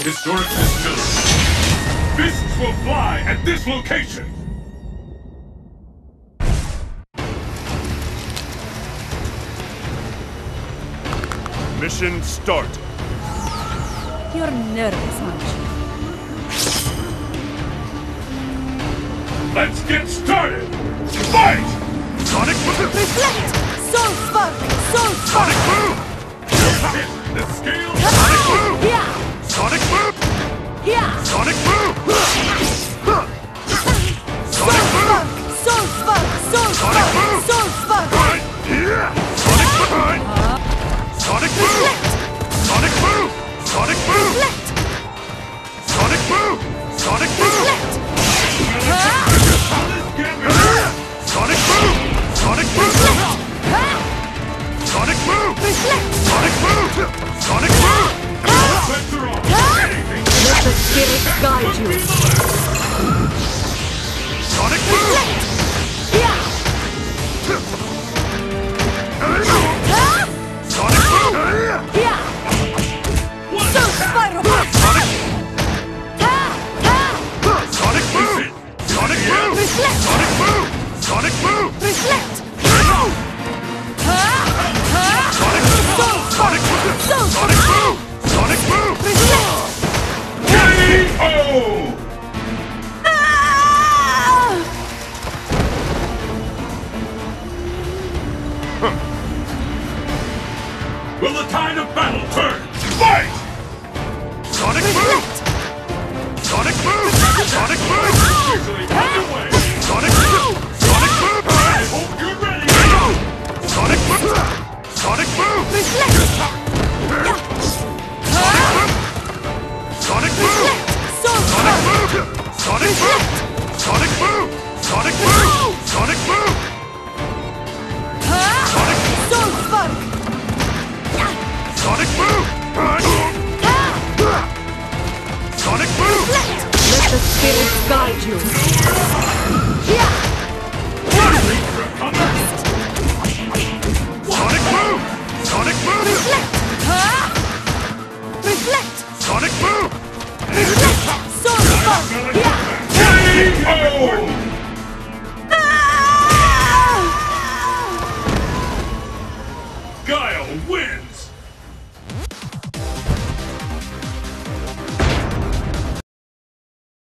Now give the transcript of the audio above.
historic distillery. Fists will fly at this location. Mission start. You're nervous, aren't you? Let's get started! Fight! Sonic Boom! Reflect! Soul Spark! Soul Spark! Sonic Boom! The scale! Sonic Boom! Yeah! Sonic Boom! Yeah! Sonic Boom! Soul Spark! Soul Spark! Soul Sonic Spark! Boom! Soul Spark! Sonic Boom! Sonic Boom! Reflect! Sonic Boom! Sonic Boom! Reflect! Sonic Boom! Sonic Boom! Reflect! Sonic Boom! Sonic Boom! Sonic Boom! Reflect! Sonic Boom! Sonic Boom! Let the spirits guide you! Sonic Boom! Yeah! Sonic Boom! Yeah! Soul Spiral! Sonic! Sonic Boom! Sonic Boom! Reflect! Sonic Boom! Sonic Boom! Reflect! Sonic Boom! Sonic Boom! Soul Sonic Boom! Sonic Boom! Reflect! K.O. Will the tide of battle turn? Fight! Sonic Boom! Reflect! Sonic Boom! Sonic Boom!